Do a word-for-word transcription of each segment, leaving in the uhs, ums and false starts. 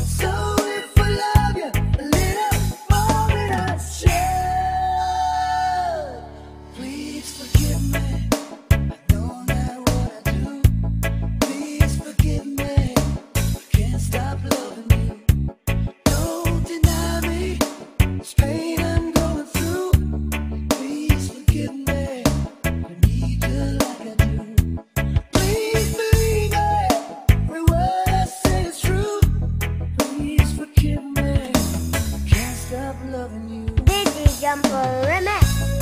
So if I love you a little more than I should, please forgive me. I know not what I do. Please forgive me. I can't stop loving you. Don't deny me this pain I'm going through. Please forgive me. I need you like I do. Please believe me. Every word I say is true. Please forgive me. Can't stop loving you. Digi Jumper Remix.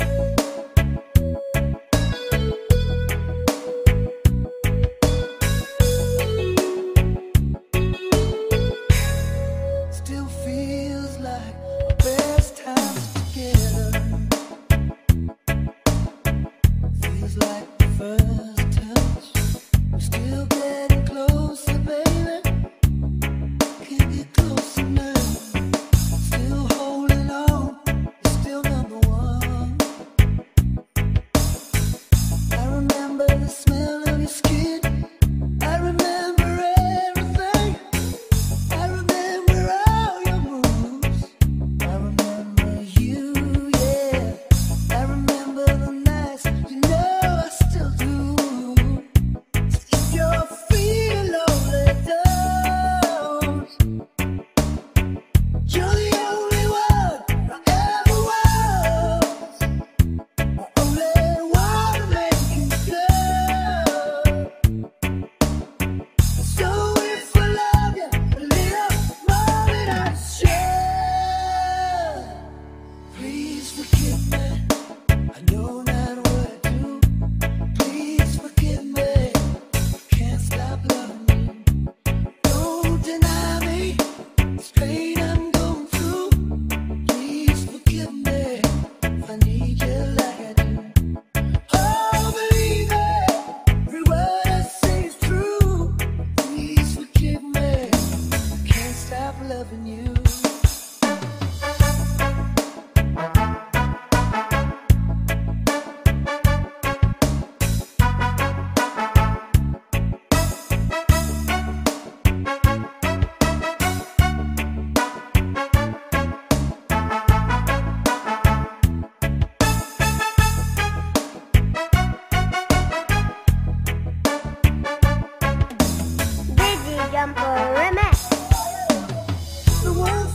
Still feels like our best times together. Feels like the first touch. We're still getting closer, baby. Can't get close enough. Still holding on. You're still number one. I remember the smell of your skin. I remember everything. I remember all your moves. I remember you, yeah. I remember the nights, you know I still do. So if you're feeling lonely, don't. You're the only one I ever was. I only wanna make you good. So if I love you a little more than I should, please forgive me. I know not what I do. Please forgive me. I can't stop loving you. Don't deny me this pain I'm going through. Please forgive me if I need you like I do. Oh, believe me, every word I say is true. Please forgive me. Can't stop loving you. Digi Jumper Remix. The one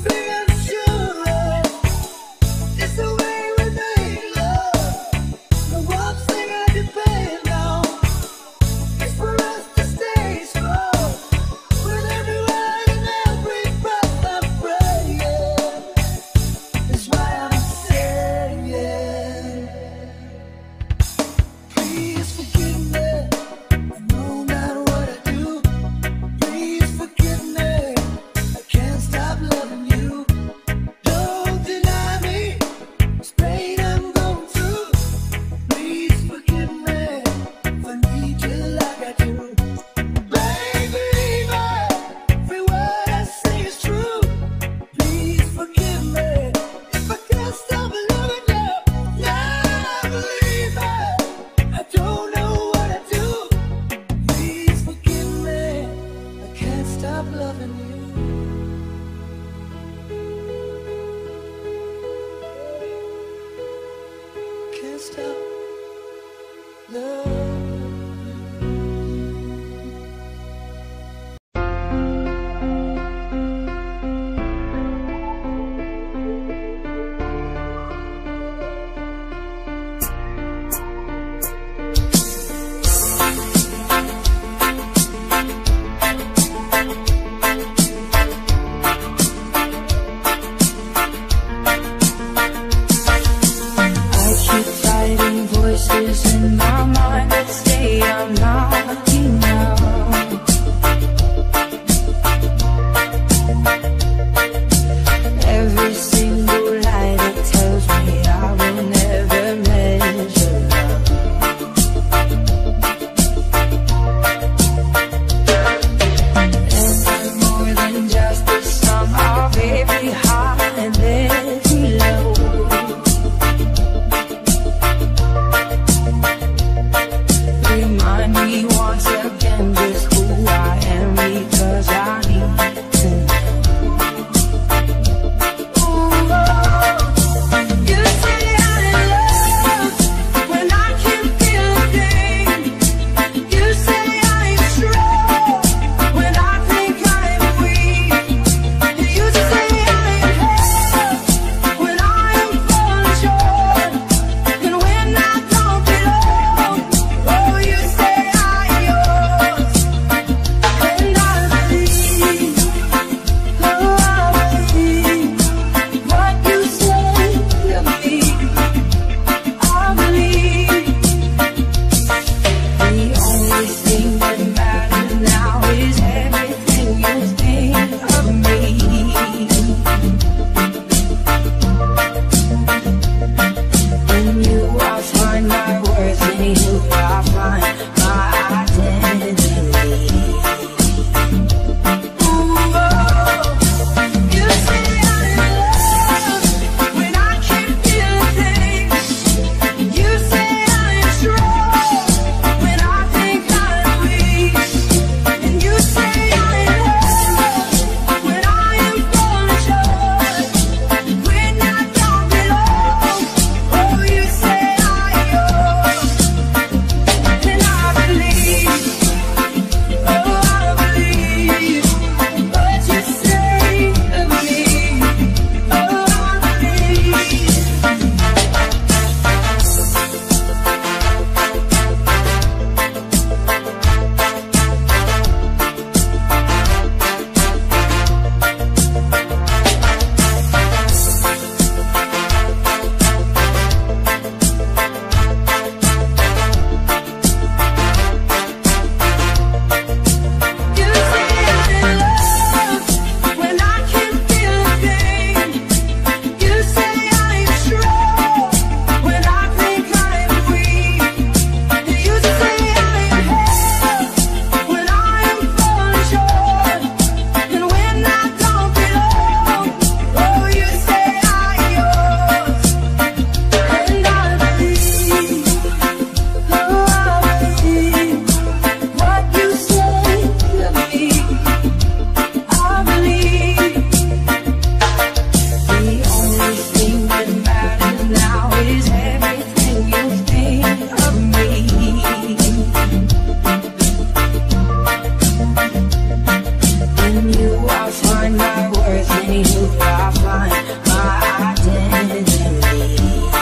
Anywho, I find my identity.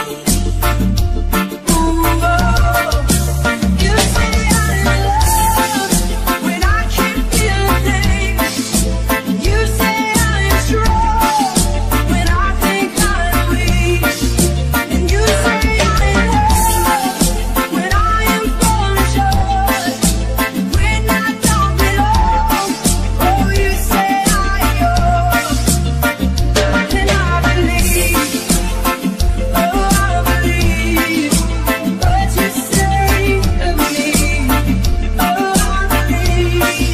Ooh, oh, you say I'm in love when I can't feel a thing. You say I'm strong when I think I'm weak. And you say I'm in love when I am falling short, when I don't belong. Oh, you say I'm yours, and I believe, oh, I believe what you say of me. Oh, I believe.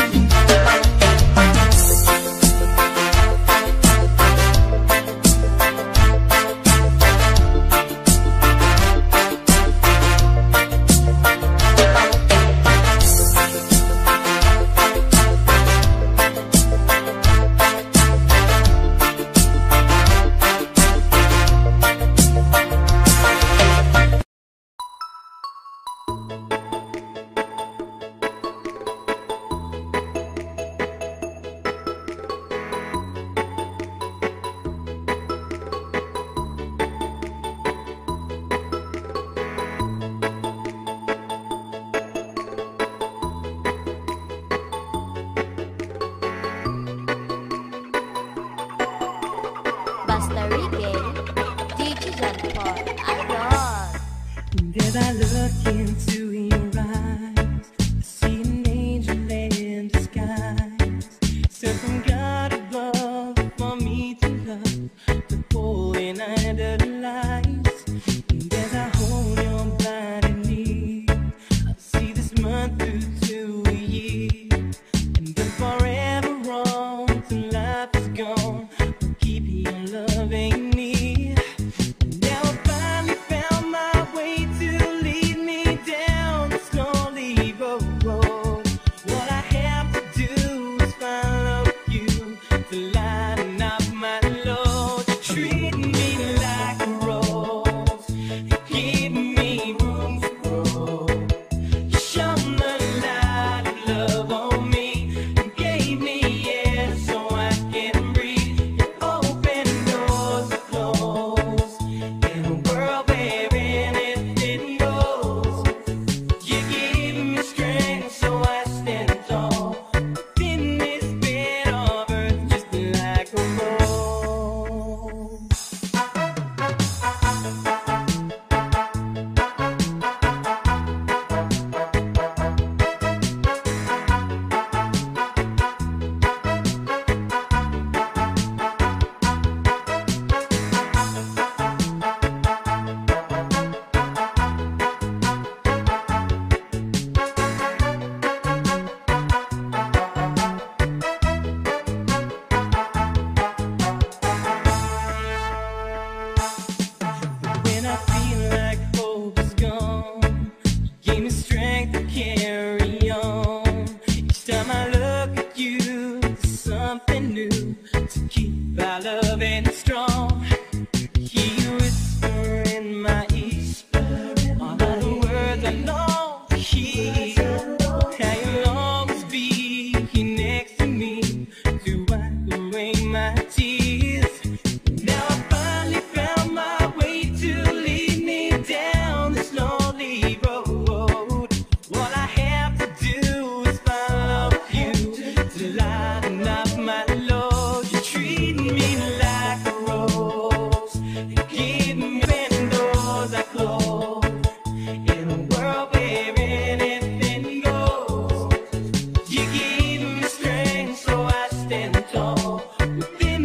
Basta Reggae, D J John Paul, Idol. As I look into your eyes, I see an angel in disguise, sent from God above for me to love, to hold in under the lights. And as I hold your body near, I see this month through to a year, and then forever on till life is gone. I'll keep your loving near. Now I finally found my way to lead me down this lonely road. What I have to do is follow you to lighten up my load. Treat me like a rose, give me room to grow. You shone the light of love on me, and gave me air so I can breathe. You open doors that close in a world where anything goes. You give me strength so I stand tall in this bed of earth, just like a rose. When I feel like hope is gone, you give me strength to carry on. Each time I look at you, it's something new to keep our loving strong. Hear you whisper in my ear, all of the words I long to hear. How you'll always be here next to me to wipe away my tears. Now I finally found my way to lead me down this lonely road. What I have to do is follow you to lighten up my load. You treat me like a rose, you give me open doors I close in a world where anything goes. You give me strength so I stand tall within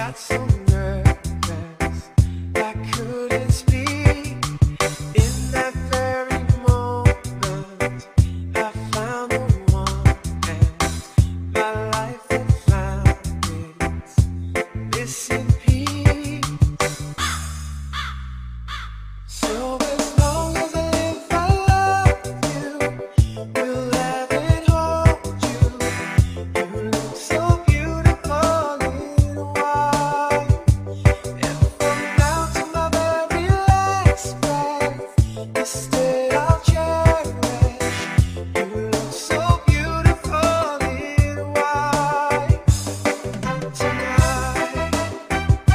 Tonight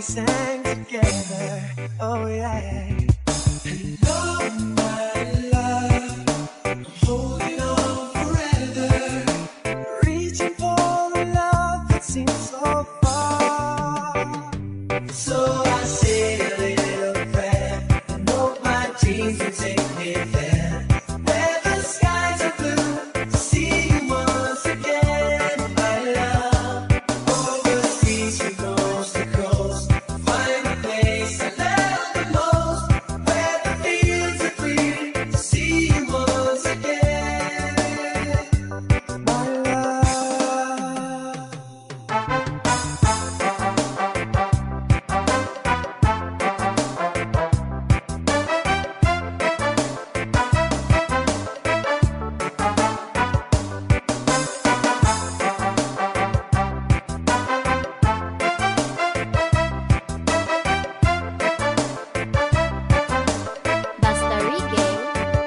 sang together. Oh yeah. Hello, my love. I'm holding on forever, reaching for a love that seems so far. So I say a little prayer and hope my dreams will take me there, where the skies are blue, to see you once again, my love. Overseas from coast to coast, find a place I love the most, where the fields are green, to see you once again, my love. Basta Reggae,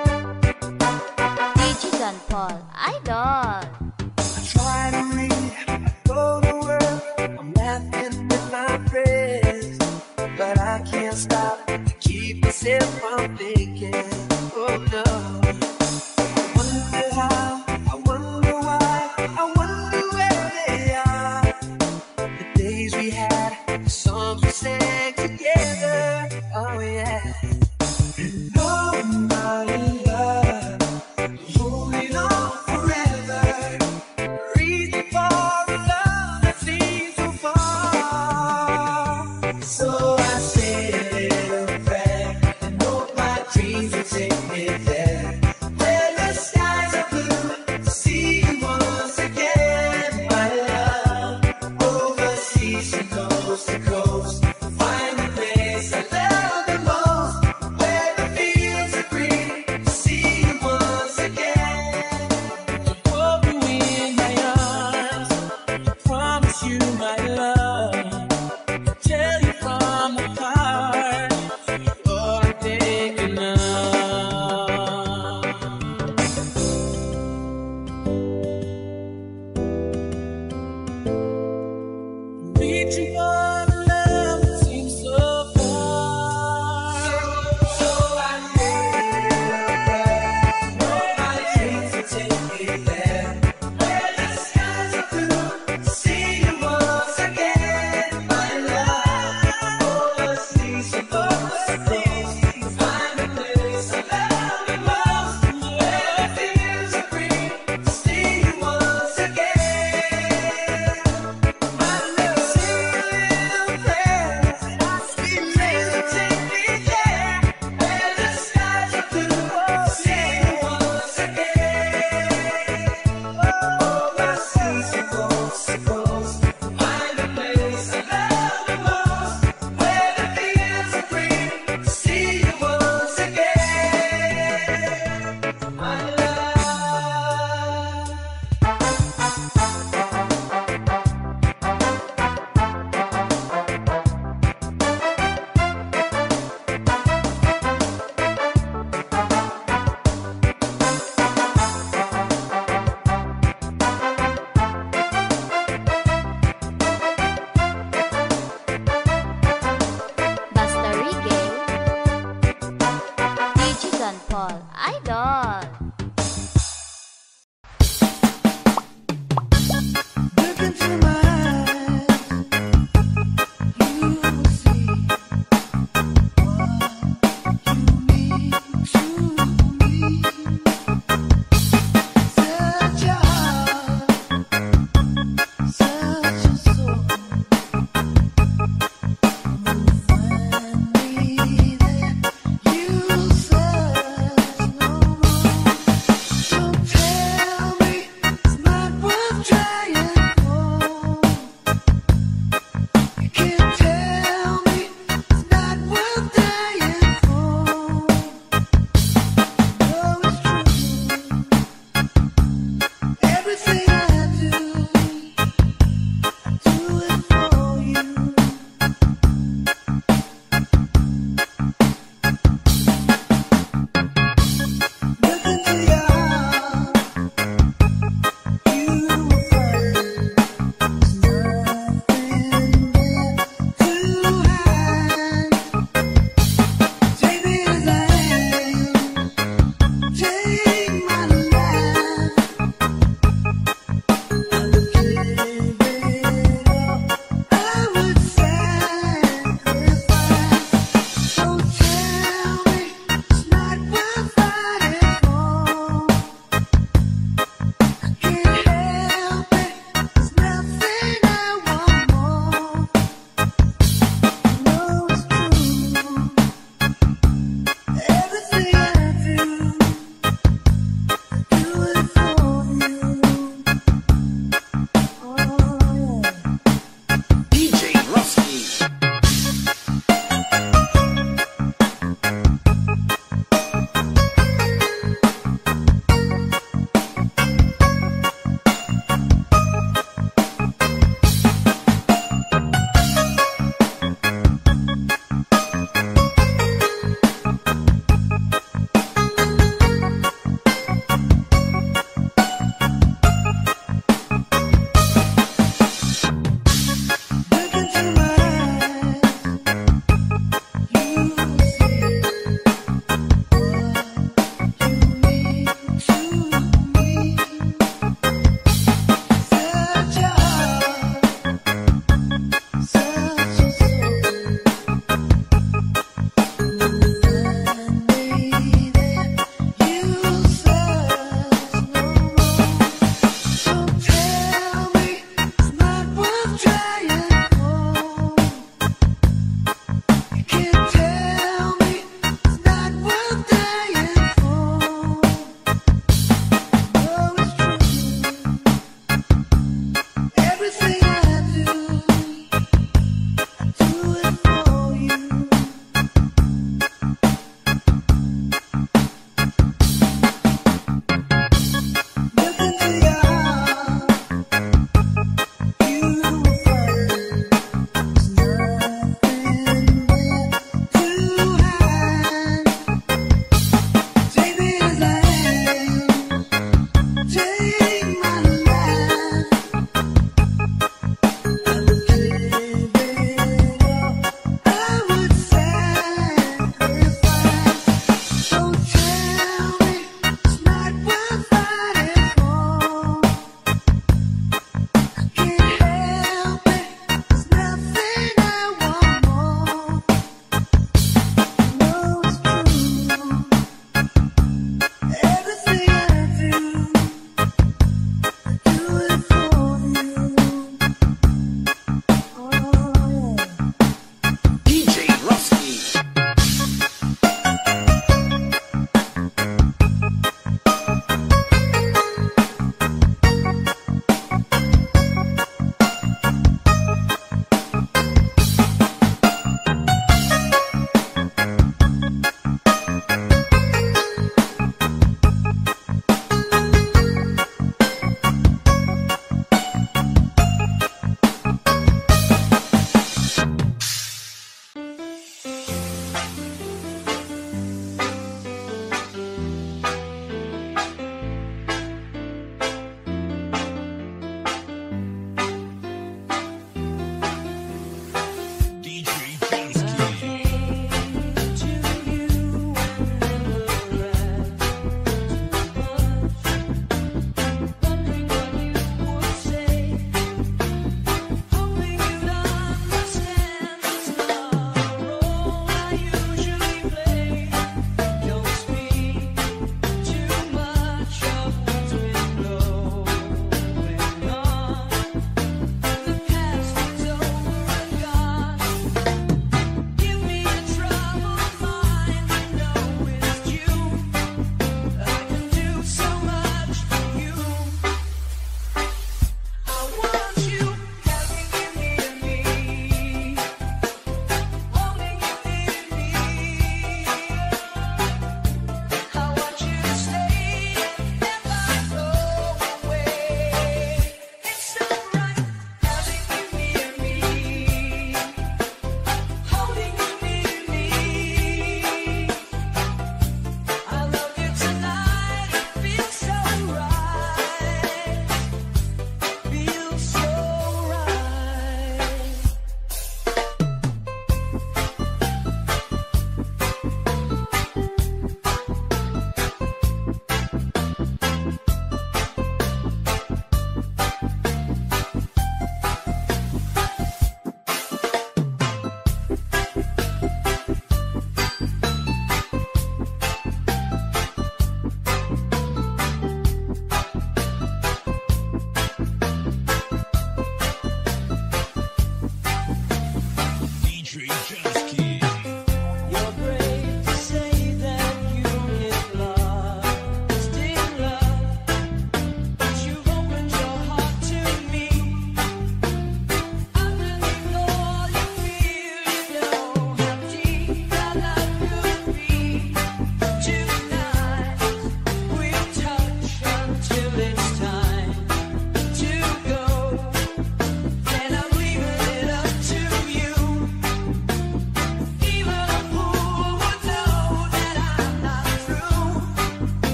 D J John Paul, Idol. I try to read, I go to work, I'm laughing with my friends, but I can't stop to keep myself from thinking. Oh no. I wonder how, I wonder why, I wonder where they are. The days we had, the songs we sang together. Oh yeah. Oh my love, holding on forever, reaching for a love that seems so far. So I say a little prayer and hope my dreams will take me there, where the skies are blue, to see you once again, my love. Overseas from coast to coast, find the place I love the most, where the fields are green, to see you once again. To hold you in my arms, to promise you my love, to tell you from the heart, you're taking up. Reaching for the love that seems so far. So I say a little prayer, hope my dreams will take me there, where the skies are blue, to see you once again, my love. Overseas from coast to coast, find a place I love the most, where the fields are green, to see you once again, my love.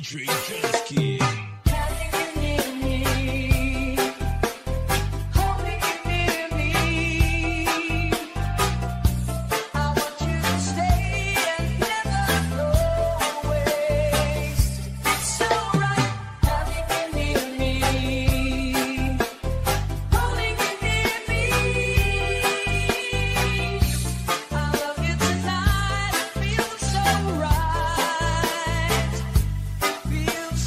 Country Dusky. Having you near me, holding you near me. I want you to stay and never go away. It's so right, having you near me, holding you near me. I love you tonight, it feels so right, feels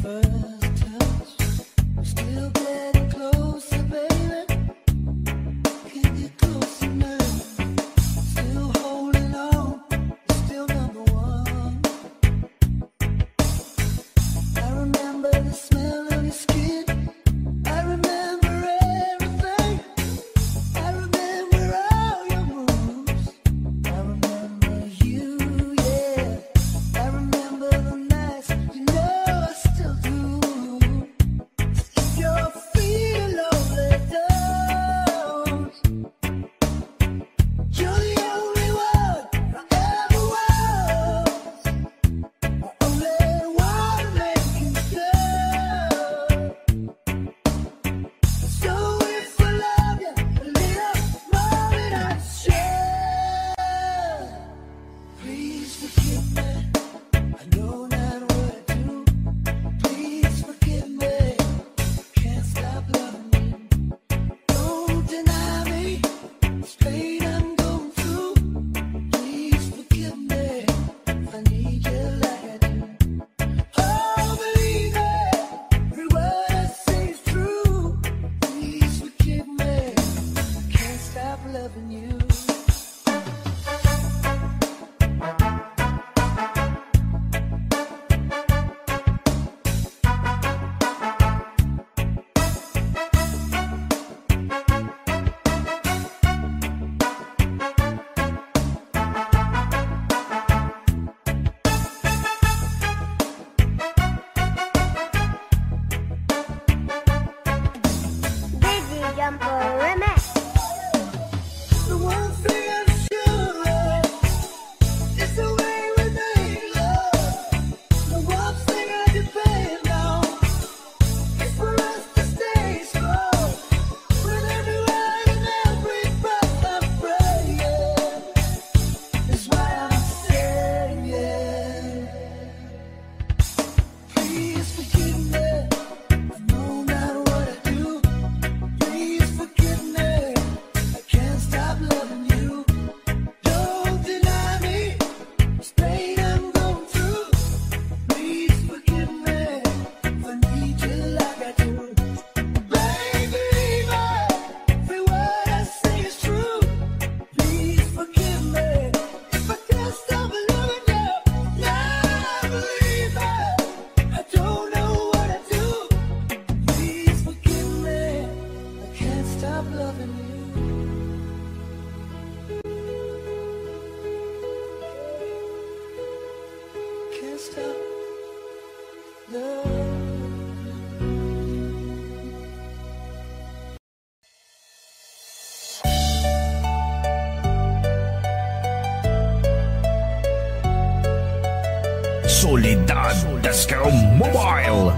Soledad Disco Mobile,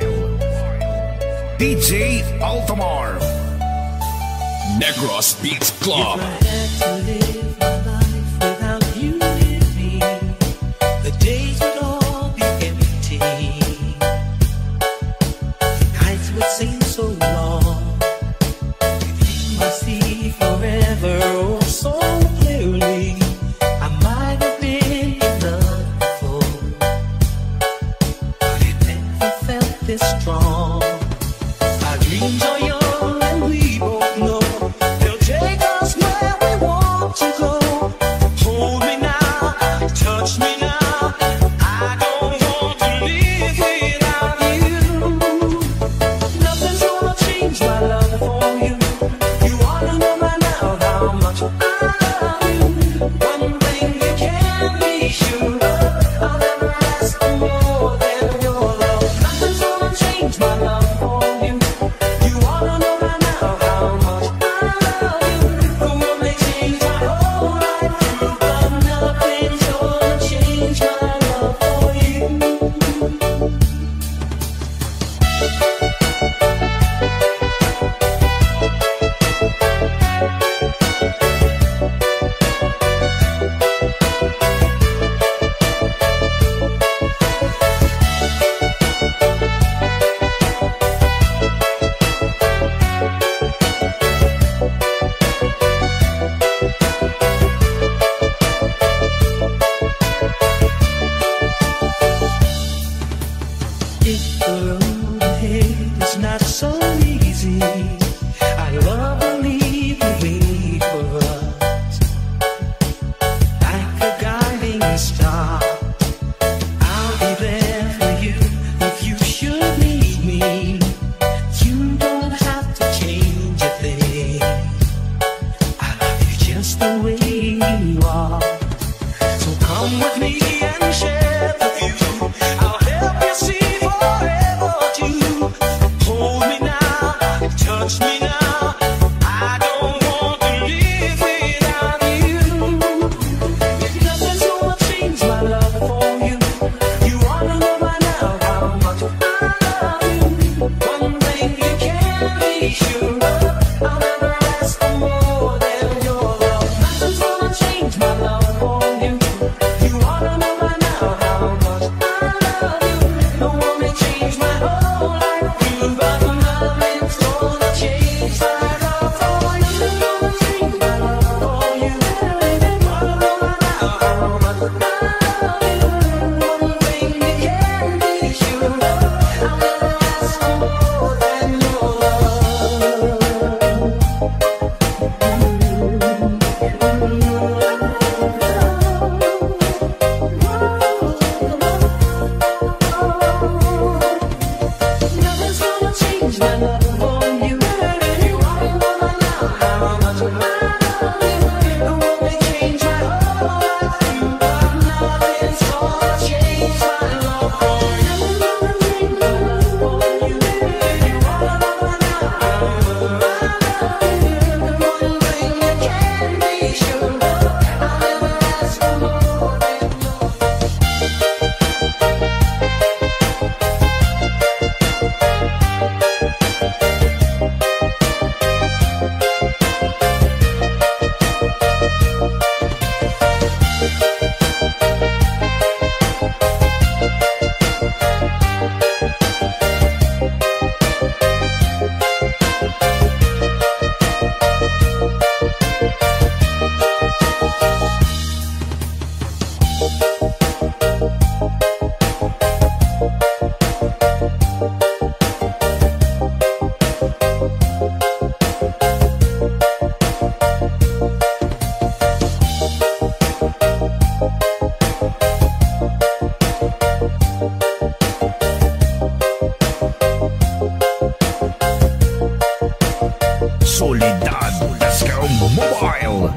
D J Altamar, Negros Beats Club. If I had to live my life without you living, the days would all be empty. The nights would seem so long. If you must see forever oh so clearly, I might have been enough before, but it never felt this strong. Our dreams are young and we both know they'll take us where we want to go. Hold me now, touch me now, I don't want to live without you. Nothing's gonna change my love for you. You ought to know by now how much I love you. One thing you can be sure of, I'll never ask for more than your love. Nothing's gonna change my love this road ahead is not so easy. I love to leave the way for us, like a guiding star. I'll be there for you if you should need me. You don't have to change a thing. I love you just the way you are. So come with me and share the view. I'll help you see forever too. Hold me now, touch me now. I don't want to live without you. Nothing's gonna change my love for you. You ought to know by now how much I love you. One thing you can be sure of, I'll never ask for more than your love. Nothing's gonna change my love for you. You ought to know by now how much I love you. No one may change my whole life for you, but nothing's gonna change my love for you. Nothing's gonna change my love for you. You ought to know by now how much I love you. One thing you can be sure of, I'll never ask for more than your love. Nothing's gonna change my love for you. You ought to know by now how much I love you. No one may change my whole life for you, but nothing's gonna change my love for you. Nothing's gonna change my love for you. You ought to know by now how much I love you. One thing you can be sure of, I'll never ask for more than your Soledad Disco Mobile.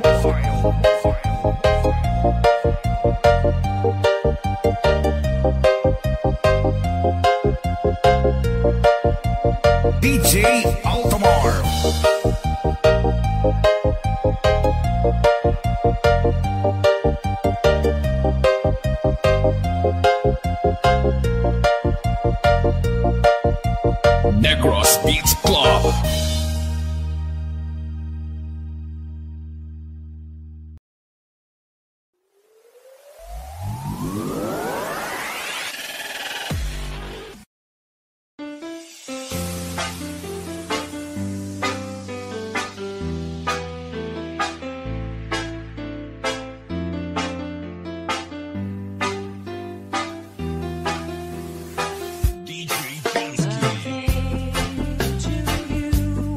D J Altamar. Negros Beats Club. D J Beats Club. To you.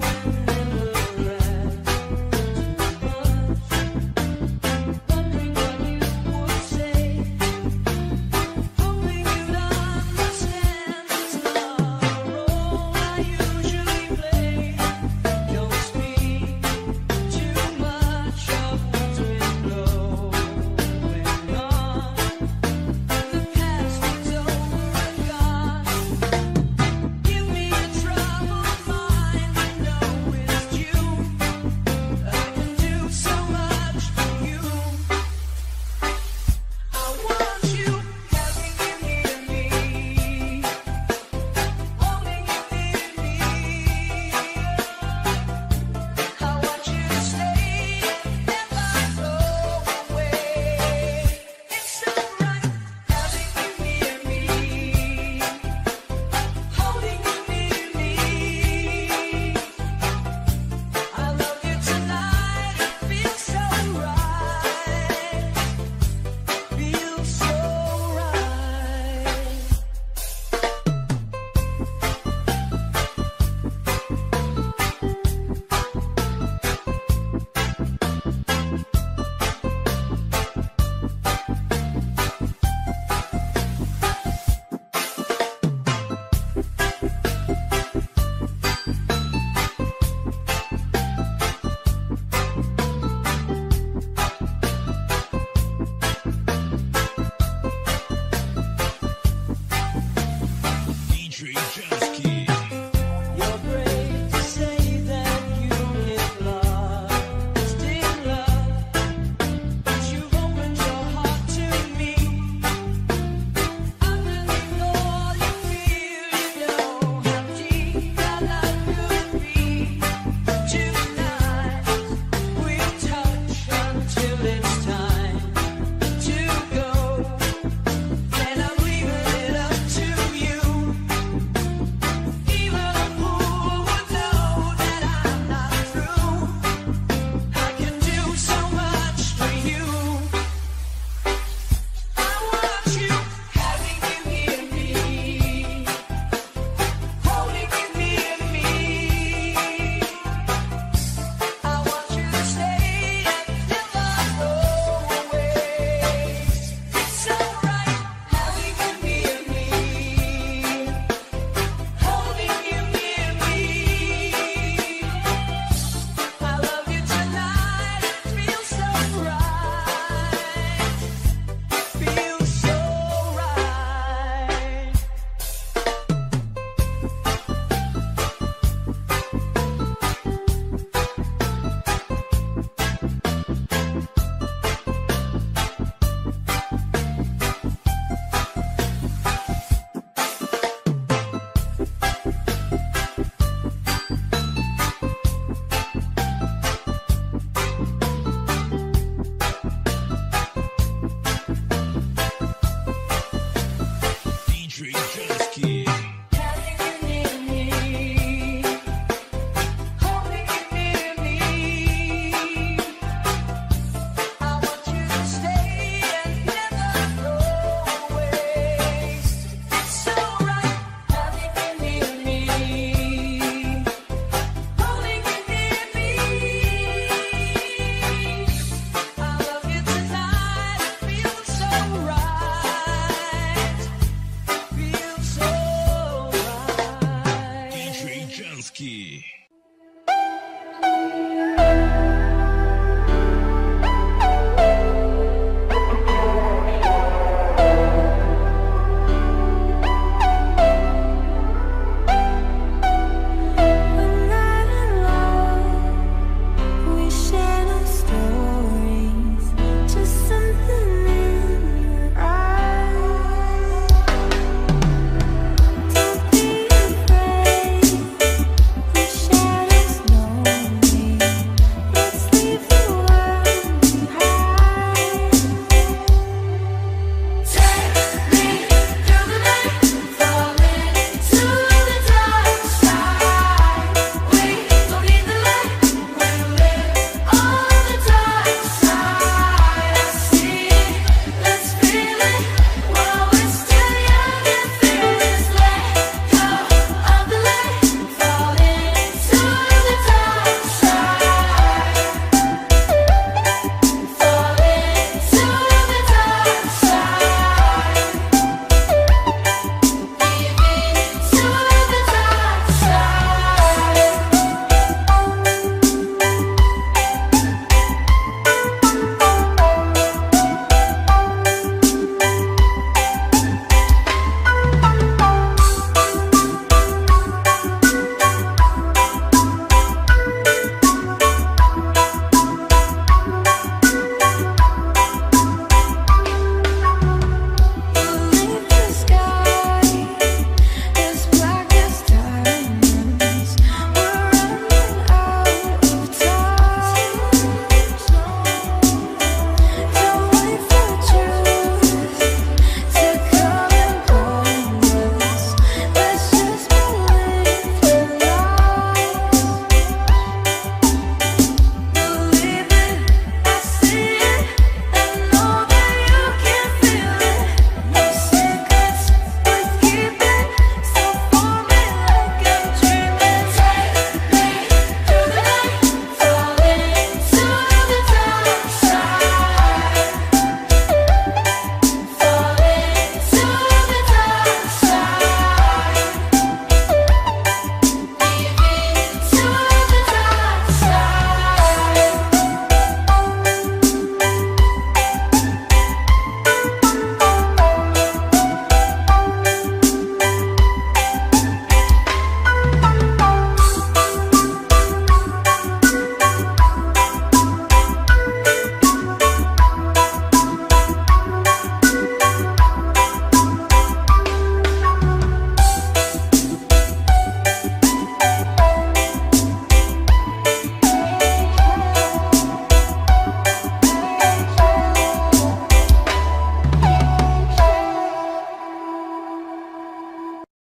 Just keep